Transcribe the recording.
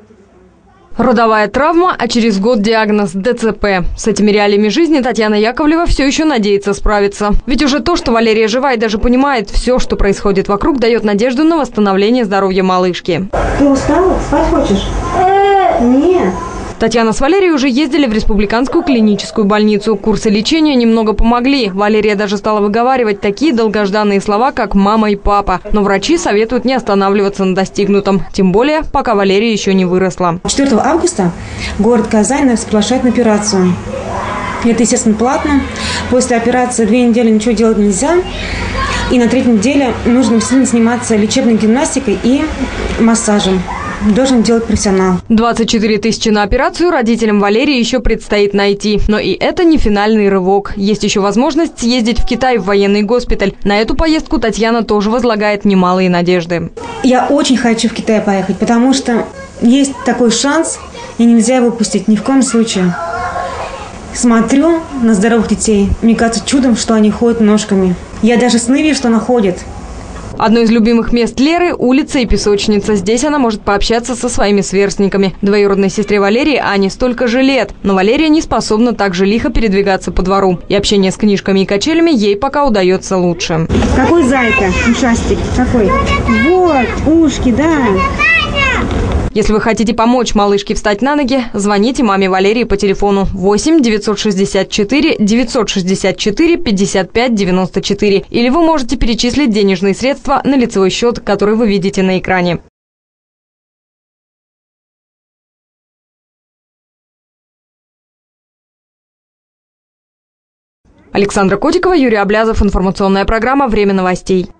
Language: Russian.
Родовая травма, а через год диагноз ДЦП. С этими реалиями жизни Татьяна Яковлева все еще надеется справиться. Ведь уже то, что Валерия жива и даже понимает все, что происходит вокруг, дает надежду на восстановление здоровья малышки. Ты устала? Спать хочешь? Нет. Татьяна с Валерией уже ездили в республиканскую клиническую больницу. Курсы лечения немного помогли. Валерия даже стала выговаривать такие долгожданные слова, как «мама» и «папа». Но врачи советуют не останавливаться на достигнутом. Тем более, пока Валерия еще не выросла. 4 августа город Казань нас приглашает на операцию. Это, естественно, платно. После операции 2 недели ничего делать нельзя. И на 3-й неделе нужно сильно заниматься лечебной гимнастикой и массажем. Должен делать профессионал. 24 тысячи на операцию родителям Валерии еще предстоит найти. Но и это не финальный рывок. Есть еще возможность съездить в Китай в военный госпиталь. На эту поездку Татьяна тоже возлагает немалые надежды. Я очень хочу в Китай поехать, потому что есть такой шанс, и нельзя его упустить ни в коем случае. Смотрю на здоровых детей. Мне кажется чудом, что они ходят ножками. Я даже сны вижу, что она ходит. Одно из любимых мест Леры – улица и песочница. Здесь она может пообщаться со своими сверстниками. Двоюродной сестре Валерии Ане столько же лет. Но Валерия не способна так же лихо передвигаться по двору. И общение с книжками и качелями ей пока удается лучше. Какой зайка? Ушастик. Какой? Вот, ушки, да. Если вы хотите помочь малышке встать на ноги, звоните маме Валерии по телефону 8 964 964 55 94. Или вы можете перечислить денежные средства на лицевой счет, который вы видите на экране. Александра Котикова, Юрий Облязов. Информационная программа «Время новостей».